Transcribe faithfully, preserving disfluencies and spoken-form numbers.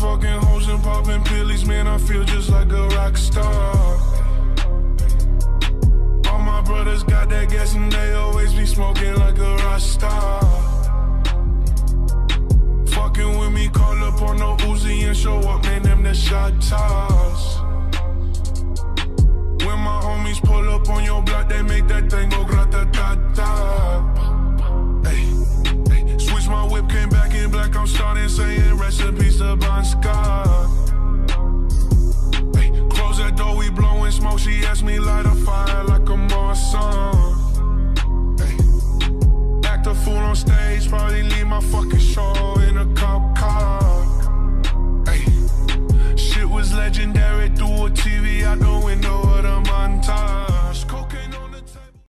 fucking hoes and popping pillies, man, I feel just like a rock star. All my brothers got that gas and they always be smoking like a rock star. Fucking with me, call up on no Uzi and show up, man, them the shot toss. When my homies pull up on your block, they make that thing go grata-ta-ta. Hey, hey, switch my whip, came back in black, I'm starting saying recipes to Bon Scott.